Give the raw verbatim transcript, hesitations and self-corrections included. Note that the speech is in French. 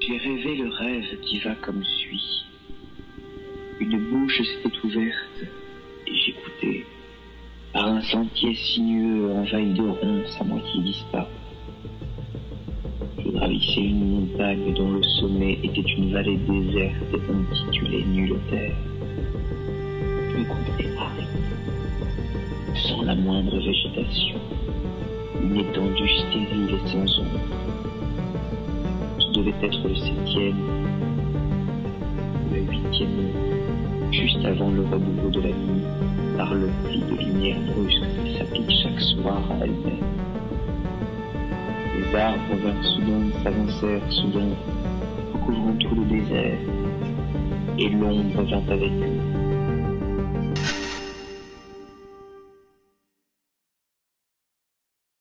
J'ai rêvé le rêve qui va comme suit. Une bouche s'était ouverte et j'écoutais. Par un sentier sinueux envahi de ronces à moitié disparus. Je gravissais une montagne dont le sommet était une vallée déserte intitulée Nulle Terre. Je me contenais à rien, sans la moindre végétation, une étendue stérile et sans ombre. Ce devait être le septième, le huitième, juste avant le renouveau de la nuit, par le pli de lumière brusque qui s'applique chaque soir à elle-même. Les arbres vinrent soudain, s'avancèrent soudain, recouvrant tout le désert, et l'ombre vint avec eux.